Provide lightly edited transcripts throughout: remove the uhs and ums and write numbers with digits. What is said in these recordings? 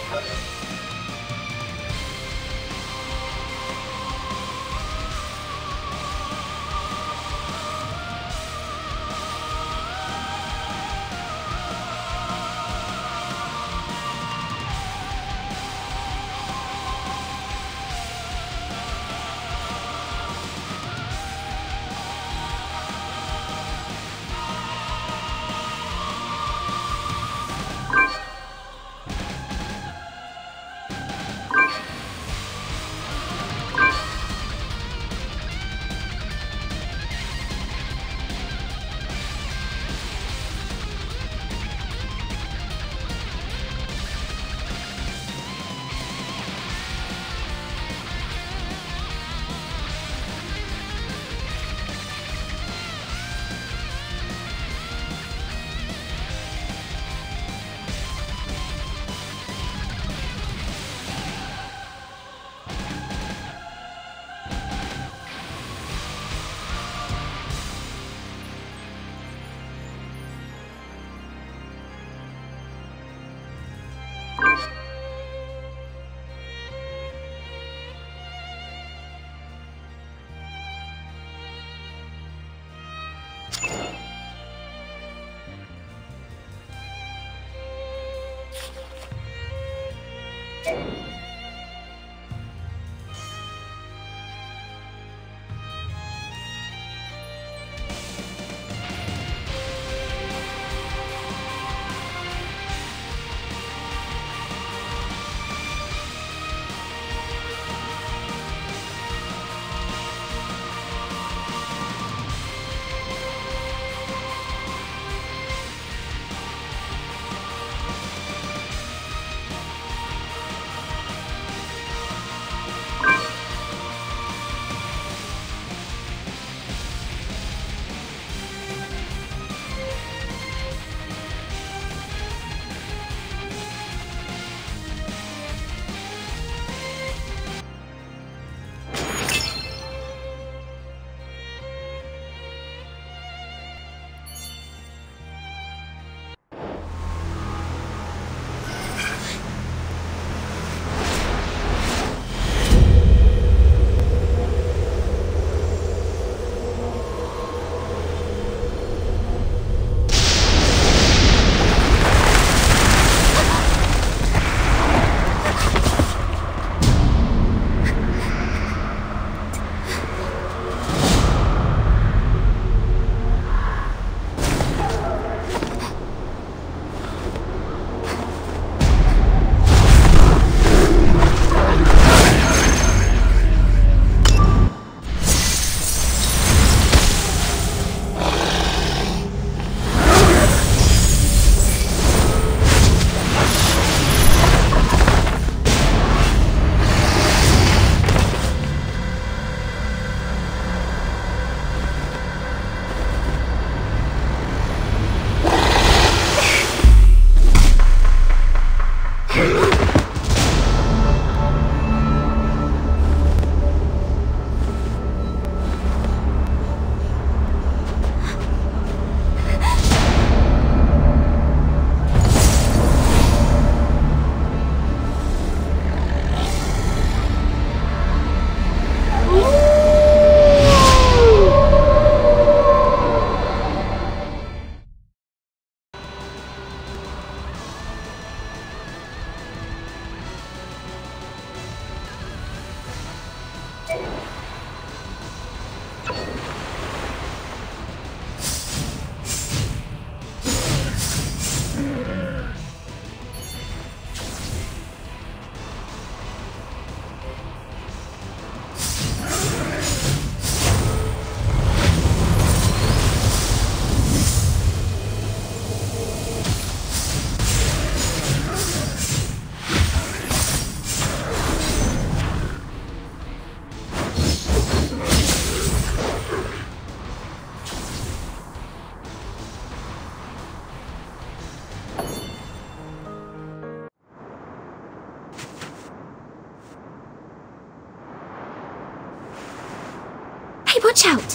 Watch out!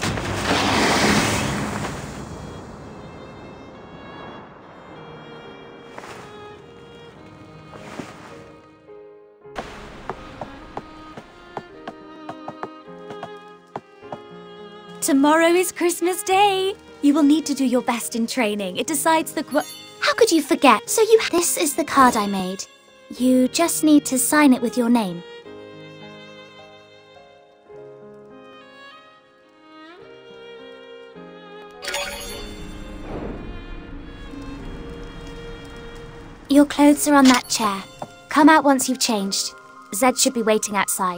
Tomorrow is Christmas Day. You will need to do your best in training. It decides the How could you forget? So This is the card I made. You just need to sign it with your name. Your clothes are on that chair. Come out once you've changed. Zed should be waiting outside.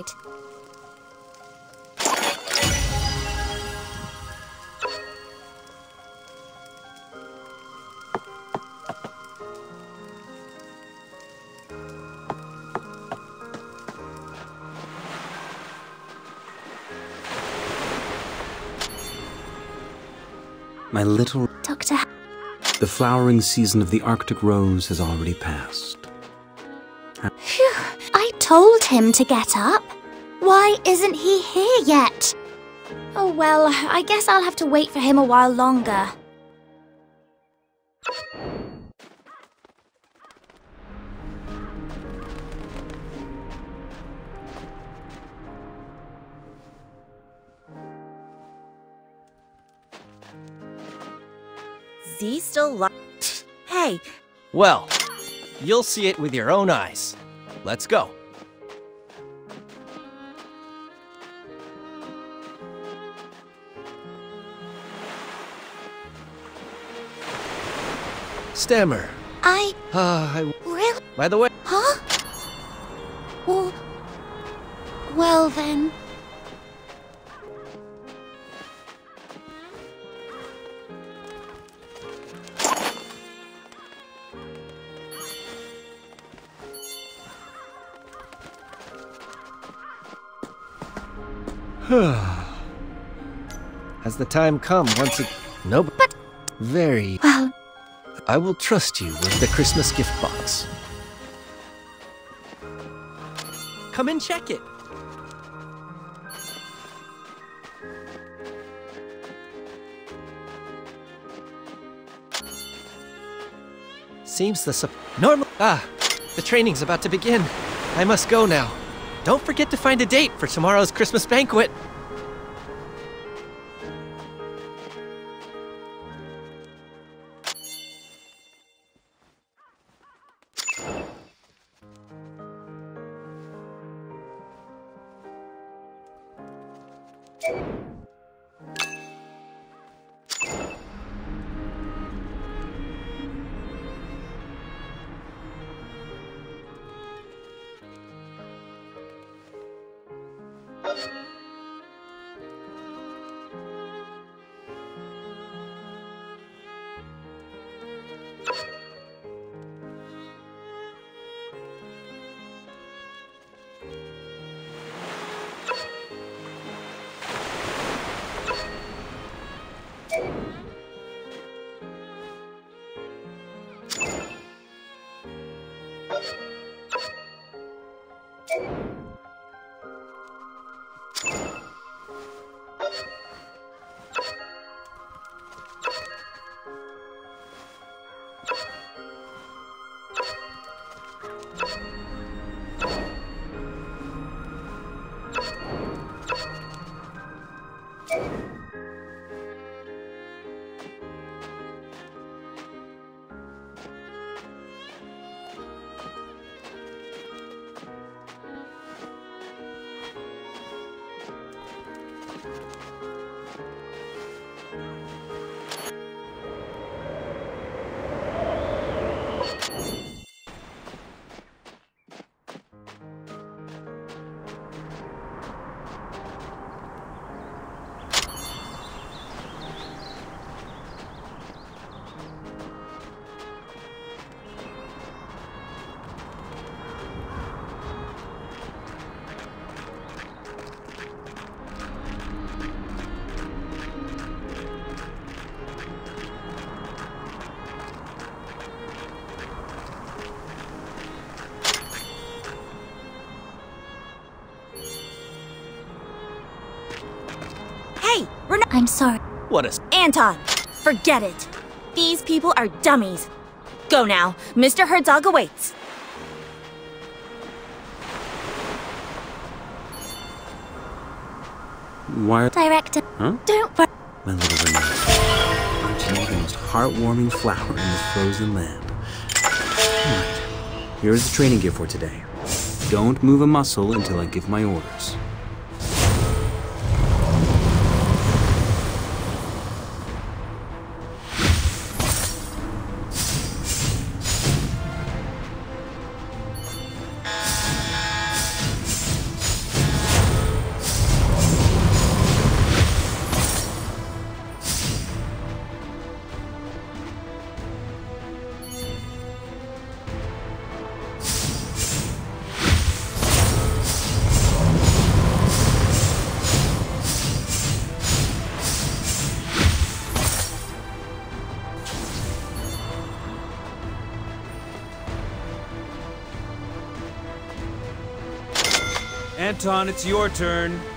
My little... Doctor... The flowering season of the Arctic rose has already passed. Phew, I told him to get up. Why isn't he here yet? Oh well, I guess I'll have to wait for him a while longer. Z still Hey! Well, you'll see it with your own eyes. Let's go. Stammer. Really? By the way... Huh? Well then... Has the time come once it... No, But... Very... Well... I will trust you with the Christmas gift box. Come and check it. Seems the normal... the training's about to begin. I must go now. Don't forget to find a date for tomorrow's Christmas banquet. I'm sorry. What a... Anton! Forget it! These people are dummies. Go now. Mr. Herzog awaits. Why? Director. Huh? Don't worry. My little Renee. Aren't you the most heartwarming flower in this frozen land? Alright. Here's the training gear for today. Don't move a muscle until I give my orders. Anton, it's your turn.